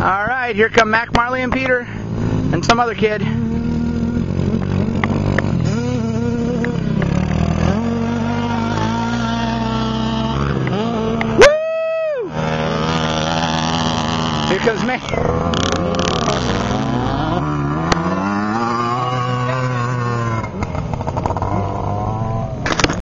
All right, here come Mac, Marley, and Peter, and some other kid. Woo! Here comes Mac.